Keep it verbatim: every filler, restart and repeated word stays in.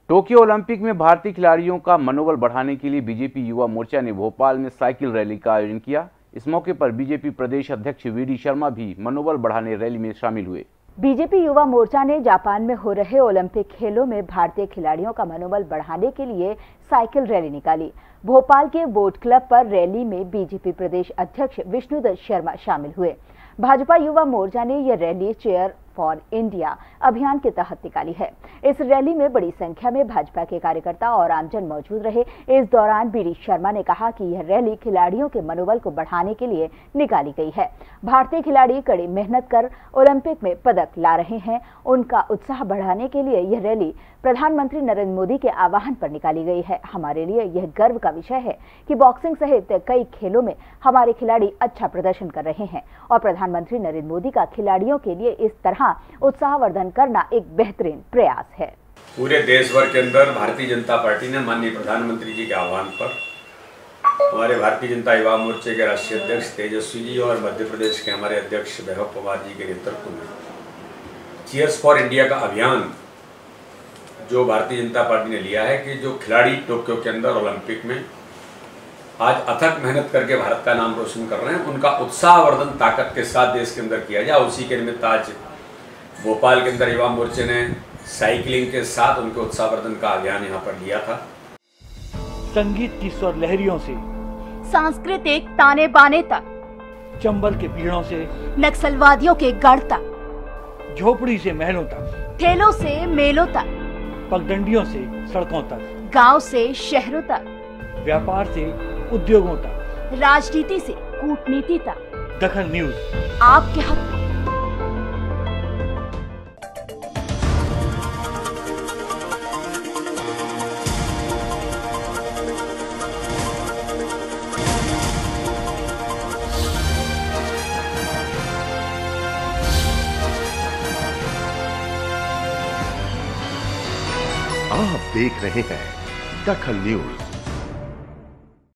Tokyo Olympic में भारतीय खिलाड़ियों का मनोबल बढ़ाने के लिए बीजेपी युवा मोर्चा ने भोपाल में साइकिल रैली का आयोजन किया। इस मौके पर बीजेपी प्रदेश अध्यक्ष वी डी शर्मा भी मनोबल बढ़ाने रैली में शामिल हुए। बीजेपी युवा मोर्चा ने जापान में हो रहे ओलंपिक खेलों में भारतीय खिलाड़ियों का मनोबल बढ़ाने के लिए साइकिल रैली निकाली। भोपाल के बोट क्लब पर रैली में बीजेपी प्रदेश अध्यक्ष विष्णुदत्त शर्मा शामिल हुए। भाजपा युवा मोर्चा ने यह रैली चेयर फॉर इंडिया अभियान के तहत निकाली है। इस रैली में बड़ी संख्या में भाजपा के कार्यकर्ता और आमजन मौजूद रहे। इस दौरान वी डी शर्मा ने कहा कि यह रैली खिलाड़ियों के मनोबल को बढ़ाने के लिए निकाली गई है। भारतीय खिलाड़ी कड़ी मेहनत कर ओलंपिक में पदक ला रहे हैं। उनका उत्साह बढ़ाने के लिए यह रैली प्रधानमंत्री नरेंद्र मोदी के आह्वान पर निकाली गई है। हमारे लिए यह गर्व का विषय है कि बॉक्सिंग सहित कई खेलों में हमारे खिलाड़ी अच्छा प्रदर्शन कर रहे हैं और प्रधानमंत्री नरेंद्र मोदी का खिलाड़ियों के लिए इस तरह उत्साहवर्धन करना एक बेहतरीन प्रयास है। पूरे देश भर के अंदर भारतीय जनता पार्टी ने माननीय प्रधानमंत्री जी के आह्वान पर हमारे भारतीय जनता युवा मोर्चे के राष्ट्रीय अध्यक्ष तेजस्वी जी और मध्य प्रदेश के हमारे अध्यक्ष वैभव पवार जी के नेतृत्व में चीयर्स फॉर इंडिया का अभियान जो भारतीय जनता पार्टी ने लिया है कि जो खिलाड़ी टोक्यो के अंदर ओलंपिक में आज अथक मेहनत करके भारत का नाम रोशन कर रहे हैं, उनका उत्साहवर्धन ताकत के साथ देश के अंदर किया जाए। उसी के निमित्त आज भोपाल के अंदर युवा मोर्चे ने साइकिलिंग के साथ उनके उत्साहवर्धन का अभियान यहाँ पर लिया था। संगीत की स्वर लहरियों से सांस्कृतिक ताने बाने तक, चंबल के पीड़ों से नक्सलवादियों के गढ़ तक, झोपड़ी से महलों तक, ठेलों से मेलों तक, पगडंडियों से सड़कों तक, गांव से शहरों तक, व्यापार से उद्योगों तक, राजनीति से कूटनीति तक, दखल न्यूज आपके हाथ में। आप देख रहे हैं दखल न्यूज।